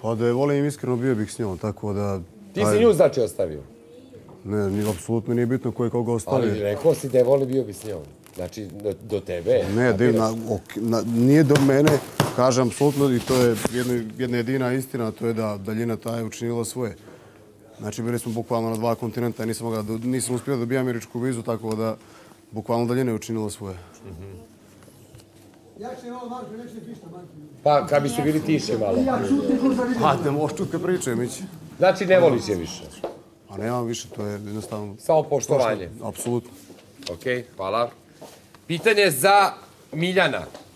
Pa da je volim iskreno bio bih s njom, tako da... Ti si nju znači ostavio? Ne, apsolutno nije bitno ko je koga ostavio. Ali rekao si da je volim bio bi s njom. Znači, do tebe. Ne, nije do mene, kažem apsolutno, i to je jedna jedina istina, to je da Daljina ta je učinila svoje. Znači, bili smo bukvalno na 2 kontinenta, nisam uspio da dobijem američku vizu, tako da bukvalno Daljina je učinila svoje. Pa, kad bi su bili tiše malo. Pa, ne možeš čut kad pričam, ići. Znači, ne voliš je više? A nemam više, to je jednostavno... Samo poštovanje? Apsolutno. Okej, hvala. Pitanje za Miljana.